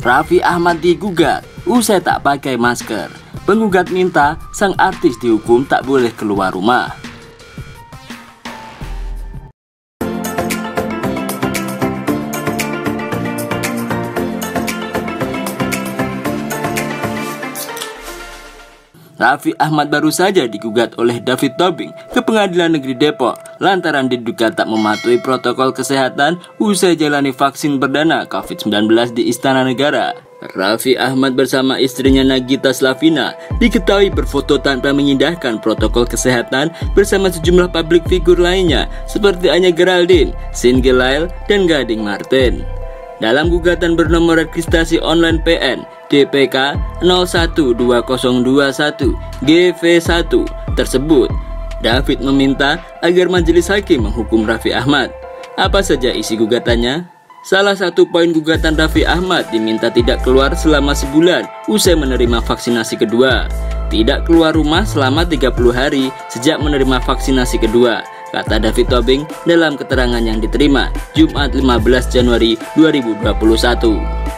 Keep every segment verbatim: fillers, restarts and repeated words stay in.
Raffi Ahmad digugat usai tak pakai masker. Penggugat minta sang artis dihukum tak boleh keluar rumah. Raffi Ahmad baru saja digugat oleh David Tobing ke Pengadilan Negeri Depok lantaran diduga tak mematuhi protokol kesehatan usai jalani vaksin perdana covid sembilan belas di Istana Negara. Raffi Ahmad bersama istrinya Nagita Slavina diketahui berfoto tanpa mengindahkan protokol kesehatan bersama sejumlah publik figur lainnya seperti Anya Geraldine, Shin Gelail, dan Gading Marten. Dalam gugatan bernomor registrasi online P N D P K nol satu dua nol dua satu G V satu tersebut, David meminta agar majelis hakim menghukum Raffi Ahmad. Apa saja isi gugatannya? Salah satu poin gugatan Raffi Ahmad diminta tidak keluar selama sebulan usai menerima vaksinasi kedua, tidak keluar rumah selama tiga puluh hari sejak menerima vaksinasi kedua, kata David Tobing dalam keterangan yang diterima Jumat lima belas Januari dua ribu dua puluh satu.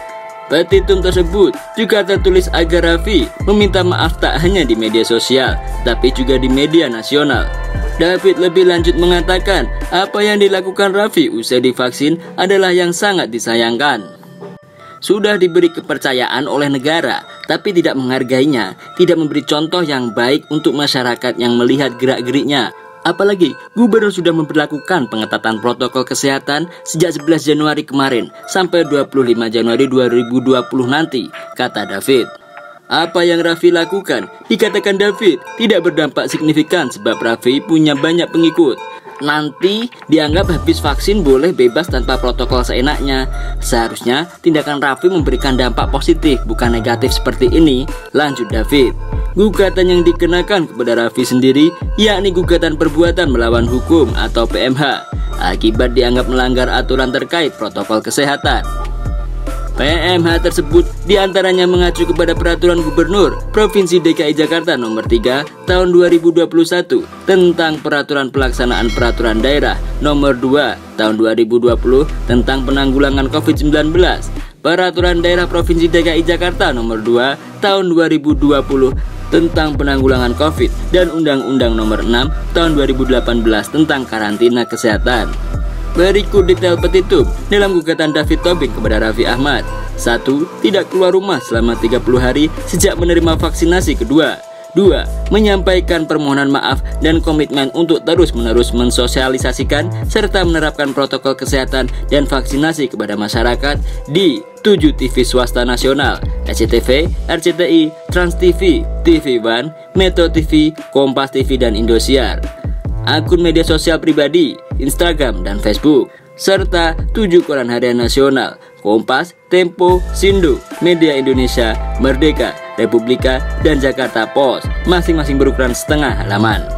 Petitum tersebut juga tertulis agar Raffi meminta maaf tak hanya di media sosial, tapi juga di media nasional. David lebih lanjut mengatakan apa yang dilakukan Raffi usai divaksin adalah yang sangat disayangkan. Sudah diberi kepercayaan oleh negara, tapi tidak menghargainya, tidak memberi contoh yang baik untuk masyarakat yang melihat gerak-geriknya. Apalagi gubernur sudah memperlakukan pengetatan protokol kesehatan sejak sebelas Januari kemarin sampai dua puluh lima Januari dua ribu dua puluh nanti, kata David. Apa yang Raffi lakukan, dikatakan David, tidak berdampak signifikan sebab Raffi punya banyak pengikut. Nanti dianggap habis vaksin boleh bebas tanpa protokol seenaknya. Seharusnya tindakan Raffi memberikan dampak positif bukan negatif seperti ini, lanjut David. Gugatan yang dikenakan kepada Raffi sendiri yakni gugatan perbuatan melawan hukum atau P M H akibat dianggap melanggar aturan terkait protokol kesehatan. P M H tersebut diantaranya mengacu kepada Peraturan Gubernur Provinsi D K I Jakarta nomor tiga tahun dua ribu dua puluh satu tentang Peraturan Pelaksanaan Peraturan Daerah nomor dua tahun dua ribu dua puluh tentang penanggulangan covid sembilan belas, Peraturan Daerah Provinsi D K I Jakarta nomor dua tahun dua ribu dua puluh tentang penanggulangan Covid, dan Undang-Undang nomor enam tahun dua ribu delapan belas tentang karantina kesehatan. Berikut detail petitum dalam gugatan David Tobing kepada Raffi Ahmad. satu. Tidak keluar rumah selama tiga puluh hari sejak menerima vaksinasi kedua. Dua. Menyampaikan permohonan maaf dan komitmen untuk terus-menerus mensosialisasikan serta menerapkan protokol kesehatan dan vaksinasi kepada masyarakat di tujuh T V swasta nasional, S C T V, R C T I, Trans T V, T V One, Metro T V, Kompas T V, dan Indosiar. Akun media sosial pribadi, Instagram dan Facebook, serta tujuh koran harian nasional, Kompas, Tempo, Sindo, Media Indonesia, Merdeka, Republika, dan Jakarta Post, masing-masing berukuran setengah halaman.